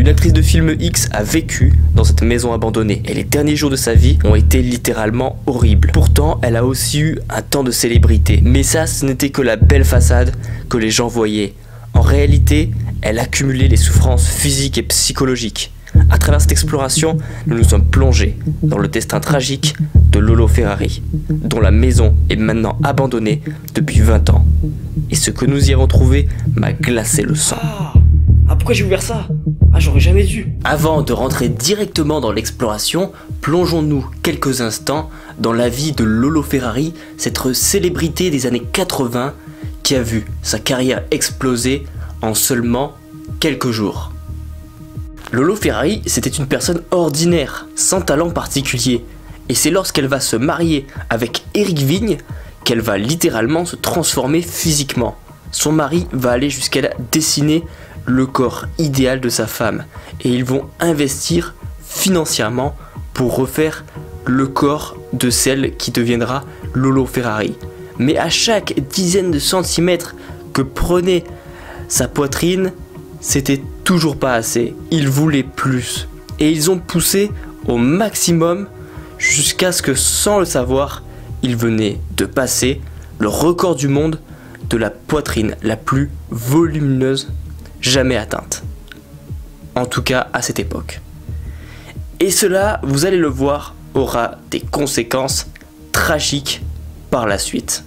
actrice de film X a vécu dans cette maison abandonnée et les derniers jours de sa vie ont été littéralement horribles. Pourtant, elle a aussi eu un temps de célébrité. Mais ça, ce n'était que la belle façade que les gens voyaient. En réalité, elle accumulait les souffrances physiques et psychologiques. À travers cette exploration, nous nous sommes plongés dans le destin tragique de Lolo Ferrari, dont la maison est maintenant abandonnée depuis 20 ans. Et ce que nous y avons trouvé m'a glacé le sang. Pourquoi j'ai ouvert ça? J'aurais jamais dû. Avant de rentrer directement dans l'exploration, plongeons-nous quelques instants dans la vie de Lolo Ferrari, cette célébrité des années 80 qui a vu sa carrière exploser en seulement quelques jours. Lolo Ferrari, c'était une personne ordinaire, sans talent particulier. Et c'est lorsqu'elle va se marier avec Éric Vigne qu'elle va littéralement se transformer physiquement. Son mari va aller jusqu'à dessiner le corps idéal de sa femme. Et ils vont investir financièrement pour refaire le corps de celle qui deviendra Lolo Ferrari. Mais à chaque dizaine de centimètres que prenait sa poitrine, c'était toujours pas assez. Ils voulaient plus. Et ils ont poussé au maximum jusqu'à ce que, sans le savoir, ils venaient de passer le record du monde de la poitrine la plus volumineuse jamais atteinte. En tout cas, à cette époque. Et cela, vous allez le voir, aura des conséquences tragiques par la suite.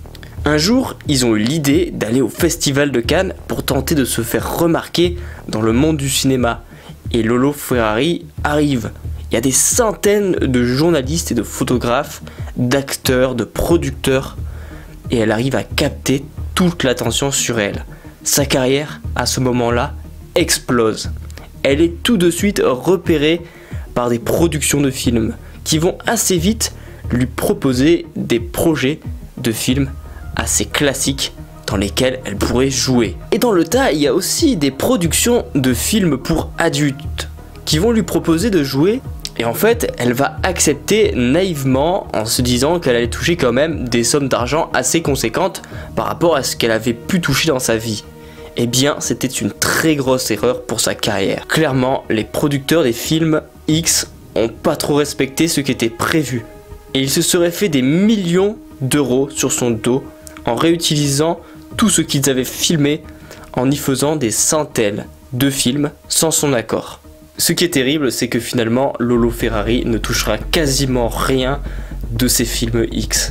Un jour, ils ont eu l'idée d'aller au Festival de Cannes pour tenter de se faire remarquer dans le monde du cinéma. Et Lolo Ferrari arrive. Il y a des centaines de journalistes et de photographes, d'acteurs, de producteurs. Et elle arrive à capter toute l'attention sur elle. Sa carrière, à ce moment-là, explose. Elle est tout de suite repérée par des productions de films qui vont assez vite lui proposer des projets de films assez classiques dans lesquels elle pourrait jouer. Et dans le tas, il y a aussi des productions de films pour adultes qui vont lui proposer de jouer. Et en fait, elle va accepter naïvement en se disant qu'elle allait toucher quand même des sommes d'argent assez conséquentes par rapport à ce qu'elle avait pu toucher dans sa vie. Eh bien, c'était une très grosse erreur pour sa carrière. Clairement, les producteurs des films X ont pas trop respecté ce qui était prévu. Et ils se seraient fait des millions d'euros sur son dos en réutilisant tout ce qu'ils avaient filmé, en y faisant des centaines de films sans son accord. Ce qui est terrible, c'est que finalement, Lolo Ferrari ne touchera quasiment rien de ces films X.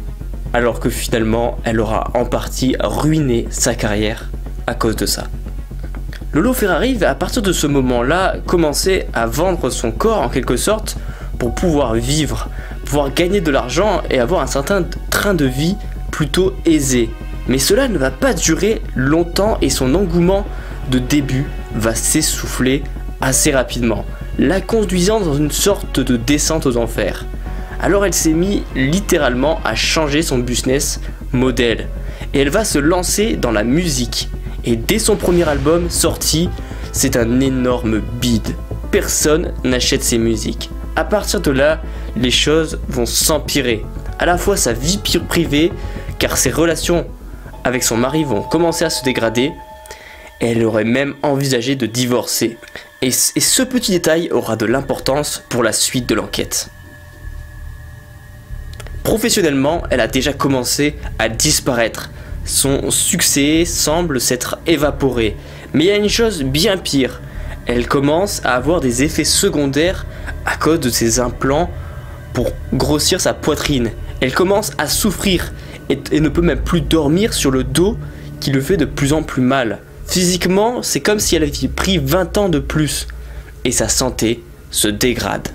Alors que finalement, elle aura en partie ruiné sa carrière à cause de ça. Lolo Ferrari va à partir de ce moment-là commencer à vendre son corps en quelque sorte pour pouvoir vivre, pouvoir gagner de l'argent et avoir un certain train de vie plutôt aisé. Mais cela ne va pas durer longtemps et son engouement de début va s'essouffler assez rapidement, la conduisant dans une sorte de descente aux enfers. Alors elle s'est mise littéralement à changer son business model et elle va se lancer dans la musique. Et dès son premier album sorti, c'est un énorme bide. Personne n'achète ses musiques. À partir de là, les choses vont s'empirer. À la fois sa vie privée, car ses relations avec son mari vont commencer à se dégrader, et elle aurait même envisagé de divorcer. Et ce petit détail aura de l'importance pour la suite de l'enquête. Professionnellement, elle a déjà commencé à disparaître. Son succès semble s'être évaporé. Mais il y a une chose bien pire. Elle commence à avoir des effets secondaires à cause de ses implants pour grossir sa poitrine. Elle commence à souffrir et ne peut même plus dormir sur le dos qui le fait de plus en plus mal. Physiquement, c'est comme si elle avait pris 20 ans de plus et sa santé se dégrade.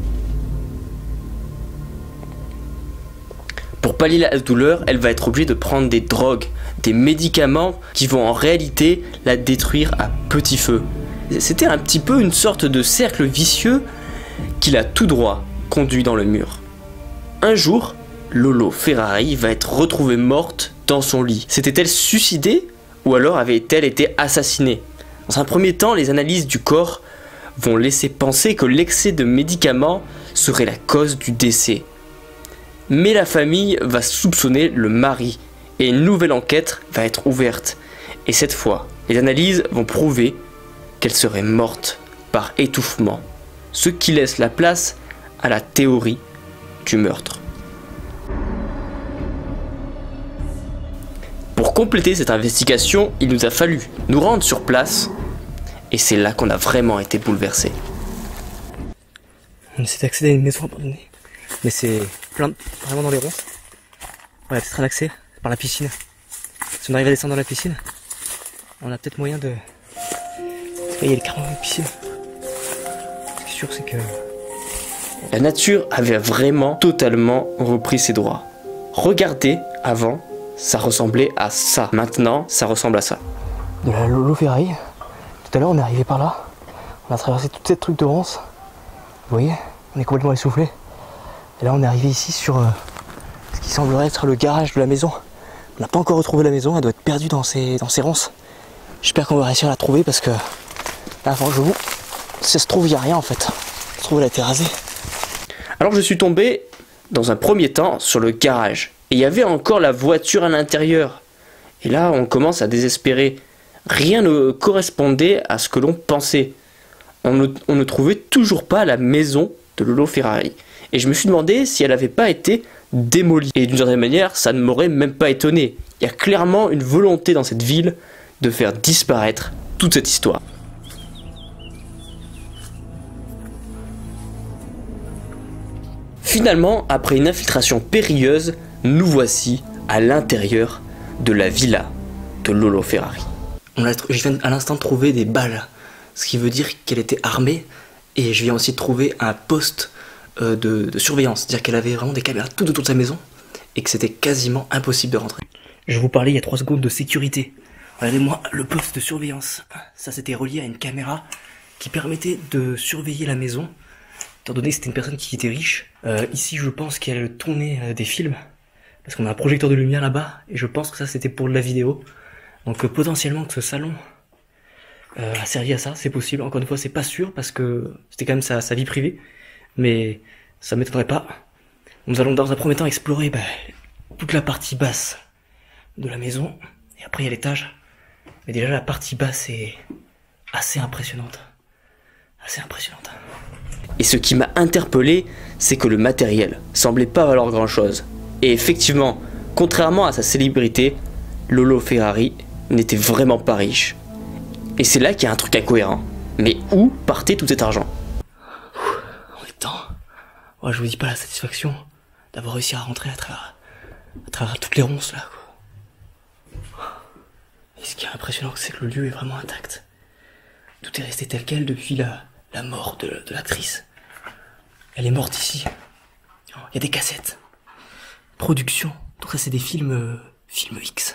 Pour pallier la douleur, elle va être obligée de prendre des drogues, des médicaments qui vont en réalité la détruire à petit feu. C'était un petit peu une sorte de cercle vicieux qui l'a tout droit conduit dans le mur. Un jour, Lolo Ferrari va être retrouvée morte dans son lit. S'était-elle suicidée ou alors avait-elle été assassinée? Dans un premier temps, les analyses du corps vont laisser penser que l'excès de médicaments serait la cause du décès. Mais la famille va soupçonner le mari et une nouvelle enquête va être ouverte. Et cette fois, les analyses vont prouver qu'elle serait morte par étouffement, ce qui laisse la place à la théorie du meurtre. Pour compléter cette investigation, il nous a fallu nous rendre sur place et c'est là qu'on a vraiment été bouleversés. On essaie d'accéder à une maison abandonnée, mais c'est plein, vraiment dans les ronces. Ouais, peut-être un accès par la piscine. Si on arrive à descendre dans la piscine, on a peut-être moyen de... Il y a carrément une piscine. Ce qui est sûr, c'est que... La nature avait vraiment totalement repris ses droits. Regardez, avant, ça ressemblait à ça. Maintenant, ça ressemble à ça. De la Lolo Ferrari. Tout à l'heure, on est arrivé par là. On a traversé toute cette truc de ronces. Vous voyez, on est complètement essoufflé. Et là, on est arrivé ici sur ce qui semblerait être le garage de la maison. On n'a pas encore retrouvé la maison, elle doit être perdue dans ces ronces. J'espère qu'on va réussir à la trouver parce que là, franchement, si ça se trouve, il n'y a rien en fait. Ça se trouve, elle a été rasée. Alors je suis tombé, dans un premier temps, sur le garage. Et il y avait encore la voiture à l'intérieur. Et là, on commence à désespérer. Rien ne correspondait à ce que l'on pensait. On ne trouvait toujours pas la maison de Lolo Ferrari. Et je me suis demandé si elle n'avait pas été démolie. Et d'une certaine manière, ça ne m'aurait même pas étonné. Il y a clairement une volonté dans cette ville de faire disparaître toute cette histoire. Finalement, après une infiltration périlleuse, nous voici à l'intérieur de la villa de Lolo Ferrari. Je viens à l'instant de trouver des balles, ce qui veut dire qu'elle était armée, et je viens aussi de trouver un poste de surveillance, c'est-à-dire qu'elle avait vraiment des caméras tout autour de sa maison, et que c'était quasiment impossible de rentrer. Je vous parlais il y a 3 secondes de sécurité. Regardez-moi le poste de surveillance. Ça, c'était relié à une caméra qui permettait de surveiller la maison, étant donné que c'était une personne qui était riche. Ici, je pense qu'elle tournait des films, parce qu'on a un projecteur de lumière là-bas, et je pense que ça, c'était pour de la vidéo. Donc potentiellement que ce salon a servi à ça, c'est possible. Encore une fois, c'est pas sûr, parce que c'était quand même sa vie privée, mais ça m'étonnerait pas. Nous allons dans un premier temps explorer toute la partie basse de la maison, et après il y a l'étage. Mais déjà la partie basse est assez impressionnante. Assez impressionnante. Et ce qui m'a interpellé, c'est que le matériel semblait pas valoir grand chose. Et effectivement, contrairement à sa célébrité, Lolo Ferrari n'était vraiment pas riche. Et c'est là qu'il y a un truc incohérent. Mais où partait tout cet argent? On est temps. Ouais, je vous dis pas la satisfaction d'avoir réussi à rentrer à travers toutes les ronces là, quoi. Et ce qui est impressionnant, c'est que le lieu est vraiment intact. Tout est resté tel quel depuis la mort de l'actrice. Elle est morte ici. Il y a des cassettes. Production. Donc ça, c'est des films X.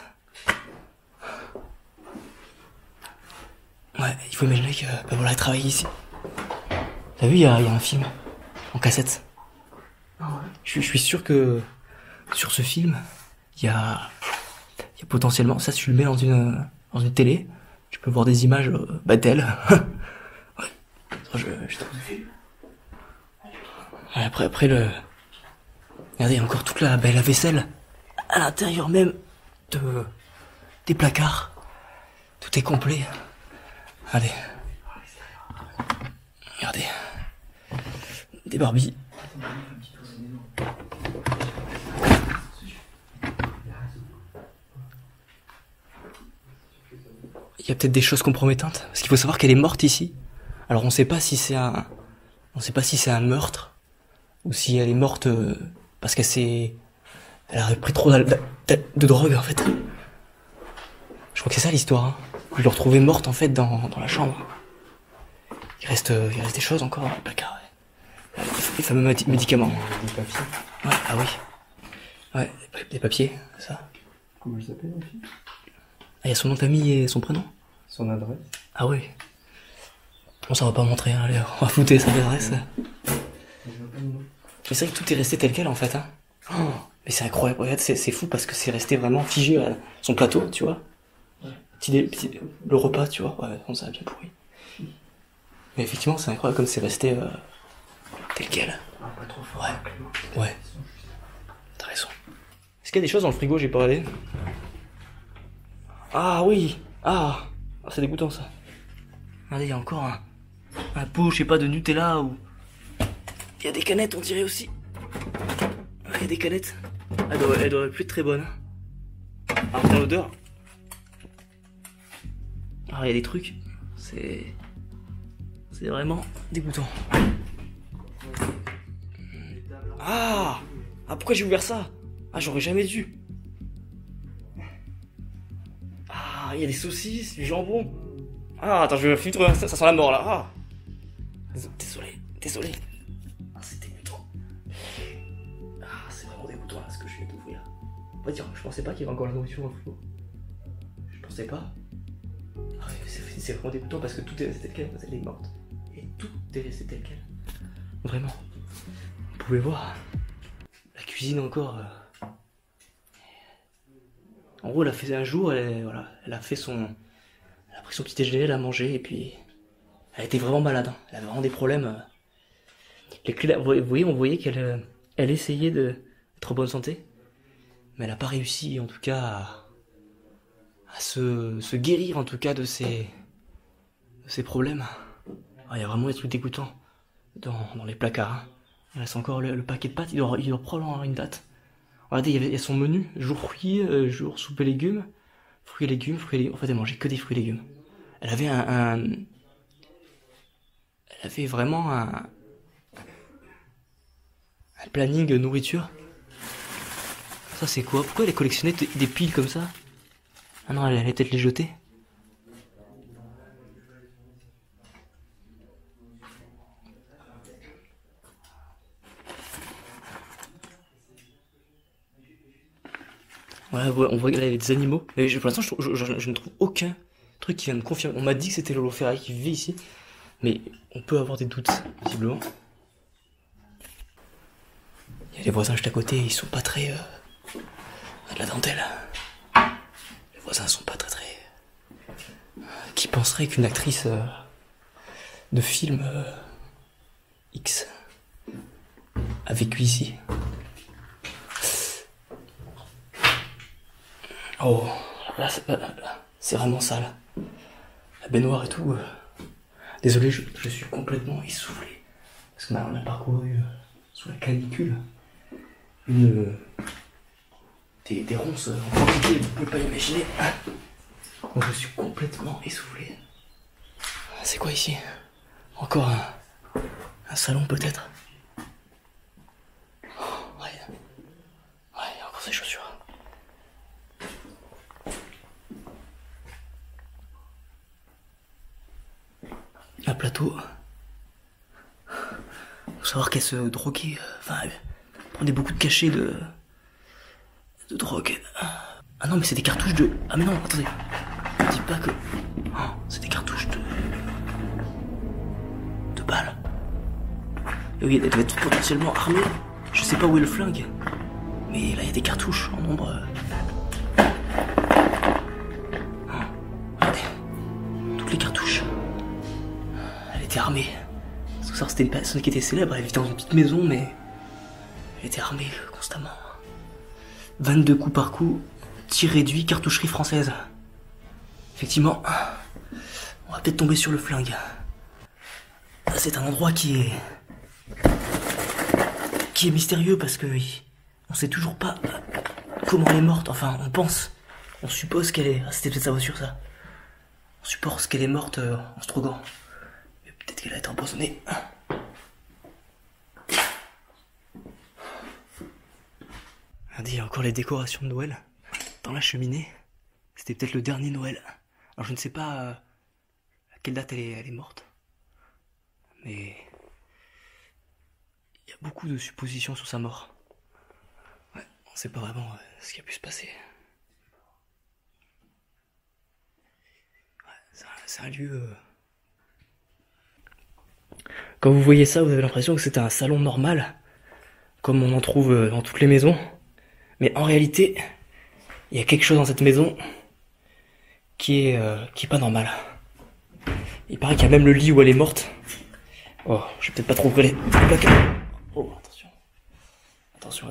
Ouais, il faut imaginer que voilà, elle travaille ici. T'as vu, il y a un film en cassette. Je suis sûr que sur ce film, il y a potentiellement, ça, si tu le mets dans une télé, tu peux voir des images d'elle. Ouais. Je trouve. Après le... Regardez, il y a encore toute la vaisselle à l'intérieur même des placards. Tout est complet. Allez. Regardez. Des Barbies. Il y a peut-être des choses compromettantes, parce qu'il faut savoir qu'elle est morte ici. Alors on sait pas si c'est un meurtre, ou si elle est morte parce elle aurait pris trop de drogue en fait. Je crois que c'est ça l'histoire. Hein. Ils l'ont retrouvée morte en fait dans la chambre. Il reste des choses encore dans le placard. Ouais. Les fameux médicaments. Des papiers. Ouais, ah oui. Ouais, des papiers, c'est ça. Comment elle s'appelle la fille? Ah, il y a son nom de famille et son prénom. Son adresse. Ah oui. Bon, ça va pas montrer, hein. Allez, on va foutre sa adresse. Mais c'est vrai que tout est resté tel quel en fait. Hein. Oh, mais c'est incroyable, regarde, c'est fou parce que c'est resté vraiment figé à son plateau, tu vois. Le repas, tu vois, ouais, ça a bien pourri. Mais effectivement, c'est incroyable comme c'est resté tel quel. Pas trop fort. Ouais. T'as raison. Est-ce qu'il y a des choses dans le frigo, j'ai pas regardé? Ah oui. Ah, c'est dégoûtant ça. Regardez, il y a encore un pot, je sais pas, de Nutella ou... Il y a des canettes, on dirait aussi. Il y a des canettes. Elle doit plus être très bonne. Ah, dans l'odeur. Ah, il y a des trucs. C'est vraiment dégoûtant. Ah, pourquoi j'ai ouvert ça? Ah, j'aurais jamais dû. Ah, il y a des saucisses, du jambon. Ah, attends, je vais filtrer, ça sent la mort là. Ah. Désolé. Ah, c'est dégoûtant. Ah, c'est vraiment dégoûtant là, ce que je viens d'ouvrir. On va dire, je pensais pas qu'il y avait encore la nourriture dans le frigo. Je pensais pas. Ah, c'est vraiment dégoûtant parce que tout est resté tel quel, elle est morte. Et tout est resté tel quel. Vraiment. Vous pouvez voir. La cuisine encore. En gros, elle a fait un jour, elle a pris son petit déjeuner, elle a mangé et puis elle était vraiment malade. Hein. Elle avait vraiment des problèmes. Vous voyez, on voyait qu'elle essayait d'être en bonne santé, mais elle n'a pas réussi en tout cas à se guérir en tout cas de ses problèmes. Ah, il y a vraiment des trucs dégoûtants dans les placards. Hein. Il reste encore le paquet de pâtes, il doit probablement avoir une date. Regardez, il y avait son menu, jour fruits, jour soupe et légumes, fruits et légumes. En fait, elle mangeait que des fruits et légumes. Elle avait elle avait vraiment un planning nourriture. Ça, c'est quoi? Pourquoi elle a collectionné des piles comme ça? Ah non, elle allait peut-être les jeter. Voilà, on voit qu'elle avait des animaux. Mais pour l'instant, je ne trouve aucun truc qui vient me confirmer. On m'a dit que c'était Lolo Ferrari qui vivait ici. Mais on peut avoir des doutes, visiblement. Il y a les voisins juste à côté, ils sont pas très... de la dentelle. Les voisins sont pas très... Qui penserait qu'une actrice de film X a vécu ici? Oh, là, c'est vraiment sale. La baignoire et tout. Désolé, je suis complètement essoufflé. Parce qu'on a parcouru sous la canicule des ronces en quantité, vous pouvez pas l'imaginer. Donc je suis complètement essoufflé. C'est quoi ici? Encore un salon peut-être? Ouais, encore ces chaussures. Un plateau. Faut savoir qu'elle se droguait. Enfin, elle prenait beaucoup de cachets de drogue. Ah non, mais c'est des cartouches de... Ah mais non, attendez. Ne dis pas que... Oh, c'est des cartouches de balles. Et oui, elle devait être potentiellement armée. Je sais pas où est le flingue. Mais là, il y a des cartouches en nombre... Regardez. Toutes les cartouches. Elle était armée. Parce que ça, c'était une personne qui était célèbre. Elle vivait dans une petite maison, mais... Elle était armée constamment. 22 coups par coup. Tir réduit, cartoucherie française. Effectivement, on va peut-être tomber sur le flingue. C'est un endroit qui est mystérieux parce que on sait toujours pas comment elle est morte. Enfin, on suppose qu'elle est... C'était peut-être sa voiture, ça. On suppose qu'elle est morte en se droguant. Mais peut-être qu'elle a été empoisonnée. Regardez, il y a encore les décorations de Noël dans la cheminée. C'était peut-être le dernier Noël. Alors je ne sais pas à quelle date elle est morte. Mais il y a beaucoup de suppositions sur sa mort. Ouais, on ne sait pas vraiment ce qui a pu se passer. Ouais, c'est un lieu... Quand vous voyez ça, vous avez l'impression que c'était un salon normal, comme on en trouve dans toutes les maisons. Mais en réalité, il y a quelque chose dans cette maison qui est pas normal. Il paraît qu'il y a même le lit où elle est morte. Oh, je vais peut-être pas trop ouvrir les placards. Oh, attention.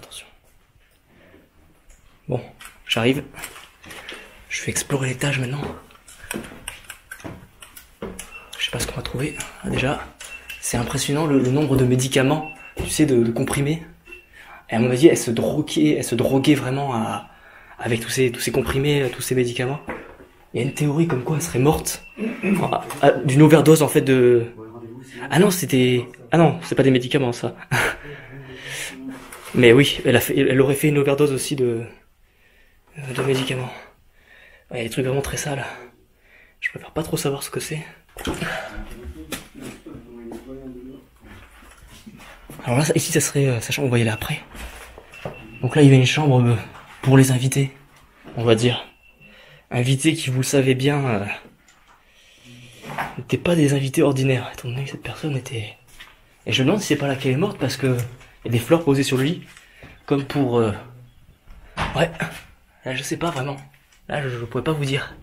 Bon, j'arrive. Je vais explorer l'étage maintenant. Je sais pas ce qu'on va trouver. Déjà, c'est impressionnant le nombre de médicaments, tu sais, de comprimés. Et à mon avis, elle se droguait vraiment avec tous ces comprimés, tous ces médicaments. Il y a une théorie comme quoi elle serait morte d'une overdose en fait de... Ah non, ah non, c'est pas des médicaments ça. Mais oui, elle aurait fait une overdose aussi de médicaments. Ouais, il y a des trucs vraiment très sales. Je préfère pas trop savoir ce que c'est. Alors là, ici, ça serait sa chambre, on va y aller après. Donc là, il y avait une chambre pour les invités, on va dire. Invités qui, vous le savez bien, n'étaient pas des invités ordinaires, étant donné que cette personne était... Et je me demande si c'est pas là qu'elle est morte, parce que il y a des fleurs posées sur le lit, comme pour... Ouais, là, je sais pas vraiment. Là, je pourrais pas vous dire.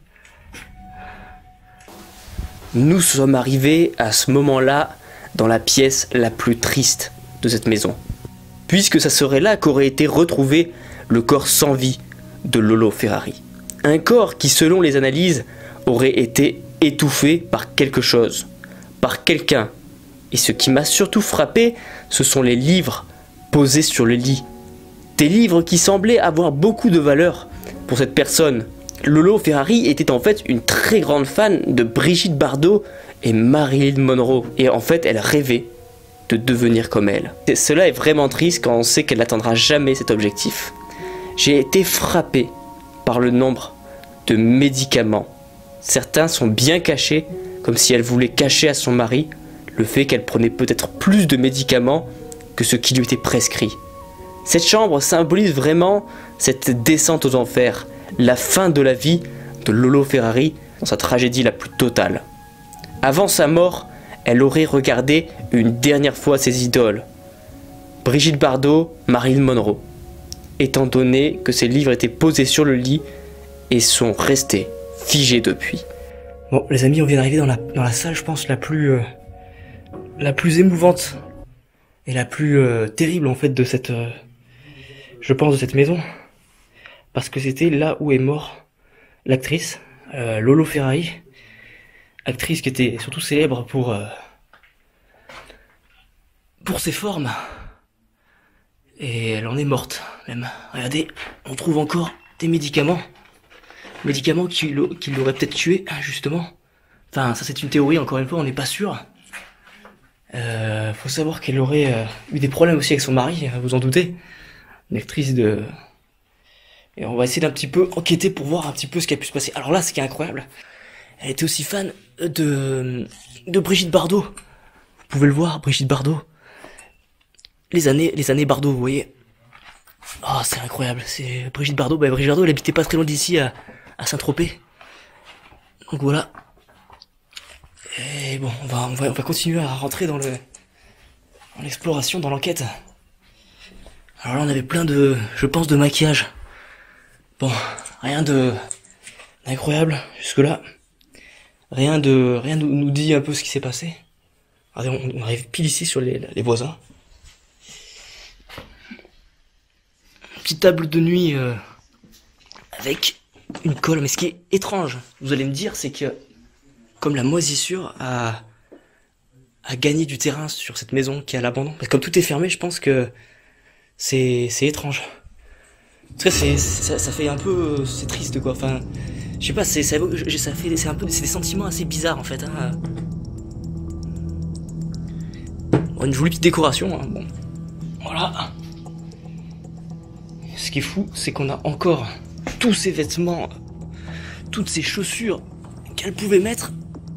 Nous sommes arrivés à ce moment-là dans la pièce la plus triste de cette maison. Puisque ça serait là qu'aurait été retrouvé le corps sans vie de Lolo Ferrari. Un corps qui, selon les analyses, aurait été étouffé par quelque chose, par quelqu'un. Et ce qui m'a surtout frappé, ce sont les livres posés sur le lit. Des livres qui semblaient avoir beaucoup de valeur pour cette personne. Lolo Ferrari était en fait une très grande fan de Brigitte Bardot et Marilyn Monroe. Et en fait, elle rêvait de devenir comme elle. Et cela est vraiment triste quand on sait qu'elle n'atteindra jamais cet objectif. J'ai été frappé par le nombre de médicaments. Certains sont bien cachés, comme si elle voulait cacher à son mari le fait qu'elle prenait peut-être plus de médicaments que ce qui lui était prescrit. Cette chambre symbolise vraiment cette descente aux enfers, la fin de la vie de Lolo Ferrari dans sa tragédie la plus totale. Avant sa mort, elle aurait regardé une dernière fois ses idoles, Brigitte Bardot, Marilyn Monroe, étant donné que ses livres étaient posés sur le lit et sont restés figés depuis. Bon, les amis, on vient d'arriver dans la salle, je pense, la plus émouvante et la plus terrible en fait de cette maison, parce que c'était là où est mort l'actrice Lolo Ferrari, actrice qui était surtout célèbre pour ses formes, et elle en est morte même. Regardez, on trouve encore des médicaments qui l'auraient peut-être tué justement. Enfin, ça c'est une théorie, encore une fois, on n'est pas sûr. Faut savoir qu'elle aurait eu des problèmes aussi avec son mari, vous en doutez. Une actrice de... Et on va essayer d'un petit peu enquêter pour voir un petit peu ce qui a pu se passer. Alors là, ce qui est incroyable, elle était aussi fan de Brigitte Bardot. Vous pouvez le voir, Brigitte Bardot. Les années Bardot, vous voyez. Oh, c'est incroyable. C'est Brigitte Bardot. Bah, Brigitte Bardot, elle habitait pas très loin d'ici, à Saint-Tropez. Donc voilà. Et bon, on va continuer à rentrer dans l'exploration, dans l'enquête. Alors là, on avait plein je pense, de maquillage. Bon, rien d'incroyable jusque-là. Rien nous dit un peu ce qui s'est passé. Regardez, on arrive pile ici sur les voisins. Petite table de nuit avec une colle. Mais ce qui est étrange, vous allez me dire, c'est que comme la moisissure a gagné du terrain sur cette maison qui est à l'abandon. Parce que comme tout est fermé, je pense que c'est étrange. En tout cas, ça fait un peu, c'est triste quoi. Enfin, je sais pas, c'est des sentiments assez bizarres en fait. Hein. Bon, une jolie petite décoration. Hein. Bon, voilà. Ce qui est fou, c'est qu'on a encore tous ces vêtements, toutes ces chaussures qu'elle pouvait mettre.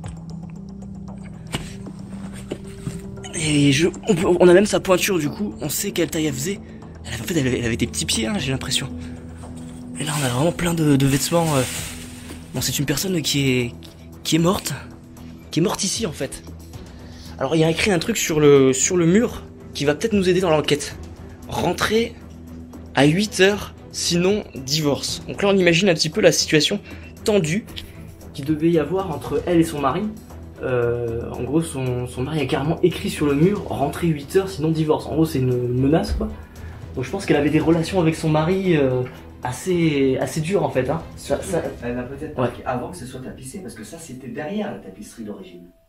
Et on a même sa pointure du coup, on sait quelle taille elle faisait. Elle avait des petits pieds, hein, j'ai l'impression. Et là on a vraiment plein de vêtements. Bon, c'est une personne qui est morte. Qui est morte ici en fait. Alors il y a écrit un truc sur le mur qui va peut-être nous aider dans l'enquête. Rentrer à 8h, sinon divorce. Donc là on imagine un petit peu la situation tendue qu'il devait y avoir entre elle et son mari. En gros, son mari a carrément écrit sur le mur « Rentrer 8h, sinon divorce ». En gros, c'est une menace, quoi. Donc je pense qu'elle avait des relations avec son mari assez dures, en fait. Hein. Elle a peut-être marqué avant que ce soit tapissé, parce que ça, c'était derrière la tapisserie d'origine.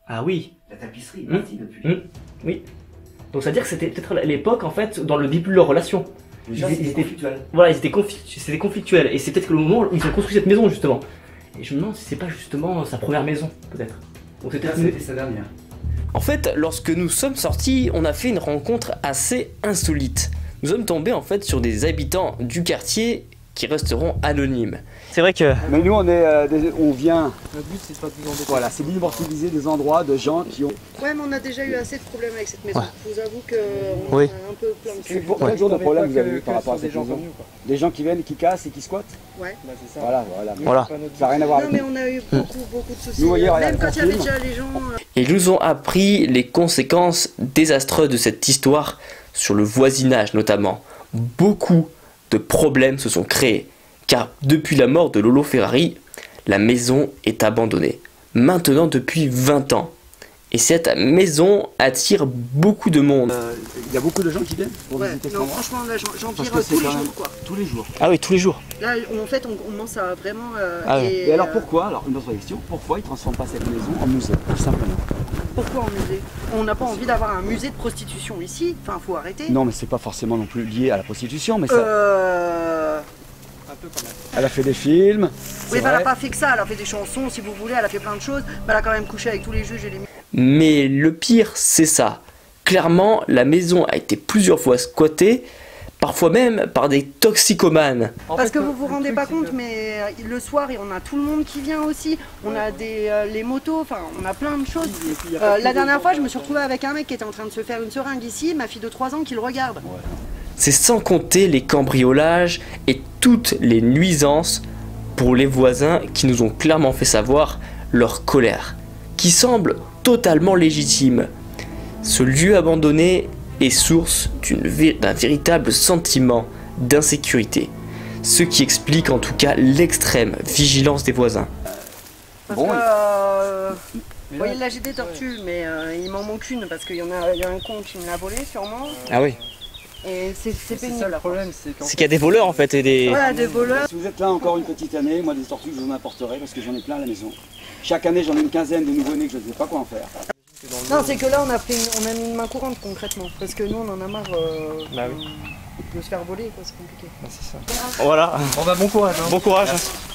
Ah oui. La tapisserie est partie depuis. Oui. Donc ça veut dire que c'était peut-être l'époque en fait dans le début de leur relation. Déjà, c'était conflictuel. Voilà, c'était conflictuel. Et c'est peut-être le moment où ils ont construit cette maison justement. Et je me demande si c'est pas justement sa première maison, peut-être. Donc c'était sa dernière. En fait, lorsque nous sommes sortis, on a fait une rencontre assez insolite. Nous sommes tombés en fait sur des habitants du quartier qui resteront anonymes. C'est vrai que... Mais nous, on vient. Le but, c'est pas toujours de... Voilà, c'est d'immortaliser des endroits de gens qui ont. Ouais, mais on a déjà eu assez de problèmes avec cette maison. Ouais. Je vous avoue qu'on Oui. a un peu plein de sujets. Quel genre de problème vous avez eu que par rapport à sur des cette gens maison? comme nous, quoi. Des gens qui viennent, qui cassent et qui squattent? Ouais. Bah, c'est ça. Voilà. Voilà. Ça n'a rien à voir Non, avec mais nous. on a eu beaucoup de soucis. Nous, voyez, regarde, Même quand il y avait film. déjà les gens. Ils nous ont appris les conséquences désastreuses de cette histoire sur le voisinage notamment. Beaucoup de problèmes se sont créés, car depuis la mort de Lolo Ferrari, la maison est abandonnée. Maintenant depuis 20 ans. Et cette maison attire beaucoup de monde. Il y a beaucoup de gens qui viennent pour Ouais, visiter cet non, endroit. franchement, là, j'en Parce tire que c'est tous les quand même- jours, quoi. Tous les jours. Ah oui, tous les jours. Là, en fait, on commence à vraiment. Ah ouais. Et alors pourquoi, alors une autre question, pourquoi ils ne transforment pas cette maison en musée, tout simplement? Pourquoi en musée? On n'a pas envie d'avoir un musée de prostitution ici. Enfin, faut arrêter. Non, mais c'est pas forcément non plus lié à la prostitution, mais ça. Un peu quand même. Elle a fait des films. Oui, c'est mais elle vrai. a pas fait que ça. Elle a fait des chansons, si vous voulez. Elle a fait plein de choses. Mais elle a quand même couché avec tous les juges et les. Mais le pire, c'est ça. Clairement, la maison a été plusieurs fois squattée, parfois même par des toxicomanes. Parce que vous vous rendez pas compte, mais le soir, on a tout le monde qui vient aussi. On a les motos, enfin, on a plein de choses. La dernière fois, je me suis retrouvée avec un mec qui était en train de se faire une seringue ici, ma fille de 3 ans qui le regarde. C'est sans compter les cambriolages et toutes les nuisances pour les voisins qui nous ont clairement fait savoir leur colère, qui semble totalement légitime. Ce lieu abandonné est source d'un véritable sentiment d'insécurité, ce qui explique en tout cas l'extrême vigilance des voisins. Parce Bon, que, vous voyez, là j'ai des tortues, mais il m'en manque une parce qu'il y a un con qui me l'a volé sûrement. Ah oui. Et c'est C'est pénible. ça le problème, c'est qu'en C'est qu'il y a des voleurs en fait et des... Voilà, des voleurs. Si vous êtes là encore une petite année, moi des tortues je vous en apporterai parce que j'en ai plein à la maison. Chaque année j'en ai une quinzaine de nouveau-nés que je ne sais pas quoi en faire. Non, c'est que là on a mis une main courante concrètement. Parce que nous on en a marre Bah oui. de se faire voler, quoi, c'est compliqué. c'est ça. Voilà. Bon bah bon courage. Hein. Bon courage.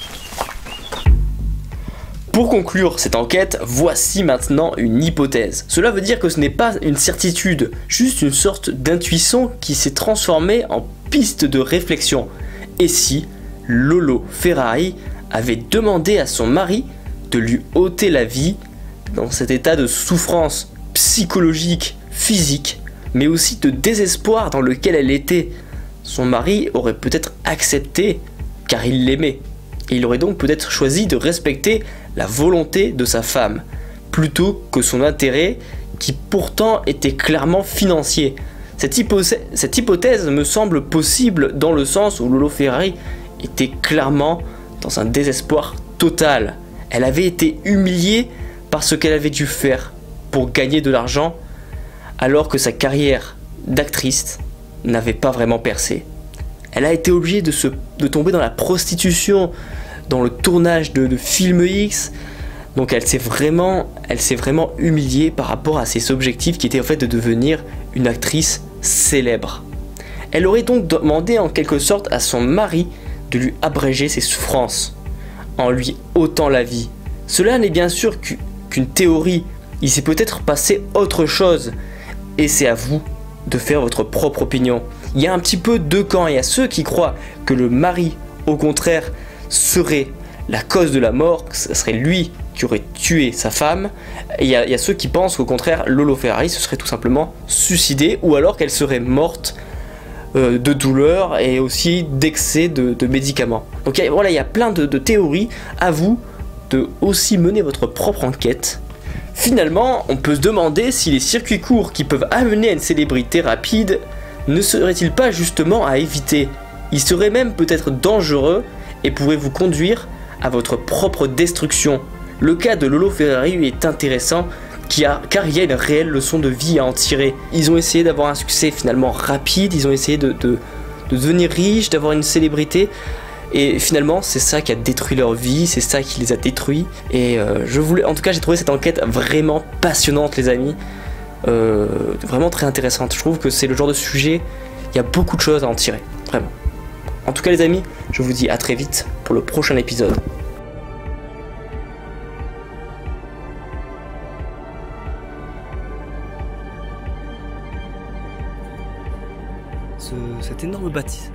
Pour conclure cette enquête, voici maintenant une hypothèse. Cela veut dire que ce n'est pas une certitude, juste une sorte d'intuition qui s'est transformée en piste de réflexion. Et si Lolo Ferrari avait demandé à son mari de lui ôter la vie dans cet état de souffrance psychologique, physique, mais aussi de désespoir dans lequel elle était, son mari aurait peut-être accepté car il l'aimait. Et il aurait donc peut-être choisi de respecter la volonté de sa femme, plutôt que son intérêt qui pourtant était clairement financier. Cette hypothèse me semble possible dans le sens où Lolo Ferrari était clairement dans un désespoir total. Elle avait été humiliée par ce qu'elle avait dû faire pour gagner de l'argent, alors que sa carrière d'actrice n'avait pas vraiment percé. Elle a été obligée de tomber dans la prostitution, dans le tournage de films X. Donc elle s'est vraiment humiliée par rapport à ses objectifs qui étaient en fait de devenir une actrice célèbre. Elle aurait donc demandé en quelque sorte à son mari de lui abréger ses souffrances, en lui ôtant la vie. Cela n'est bien sûr qu'une théorie, il s'est peut-être passé autre chose, et c'est à vous de faire votre propre opinion. Il y a un petit peu deux camps, il y a ceux qui croient que le mari, au contraire, serait la cause de la mort, que ce serait lui qui aurait tué sa femme, et il y a ceux qui pensent qu'au contraire, Lolo Ferrari se serait tout simplement suicidée, ou alors qu'elle serait morte de douleur et aussi d'excès de médicaments. Donc voilà, il y a plein de théories, à vous de aussi mener votre propre enquête. Finalement, on peut se demander si les circuits courts qui peuvent amener à une célébrité rapide ne seraient-ils pas justement à éviter. Ils seraient même peut-être dangereux et pourraient vous conduire à votre propre destruction. Le cas de Lolo Ferrari est intéressant car il y a une réelle leçon de vie à en tirer. Ils ont essayé d'avoir un succès finalement rapide, ils ont essayé de devenir riches, d'avoir une célébrité, Et finalement, c'est ça qui a détruit leur vie, c'est ça qui les a détruits. Et en tout cas, j'ai trouvé cette enquête vraiment passionnante, les amis. Vraiment très intéressante. Je trouve que c'est le genre de sujet, il y a beaucoup de choses à en tirer, vraiment. En tout cas, les amis, je vous dis à très vite pour le prochain épisode. Cette énorme bâtisse. Quelqu'un ?